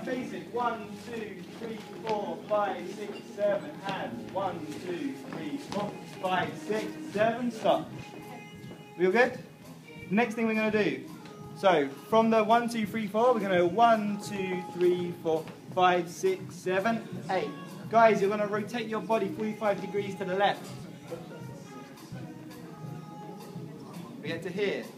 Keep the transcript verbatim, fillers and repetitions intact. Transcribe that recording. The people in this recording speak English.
basic. One, two, three, four, five, six, seven. Hands. One, two, three, four, five, six, seven. Stop. We all good? The next thing we're going to do. So from the one, two, three, four, we're going to go one, two, three, four, five, six, seven, eight. Guys, you're going to rotate your body forty-five degrees to the left. We get to here.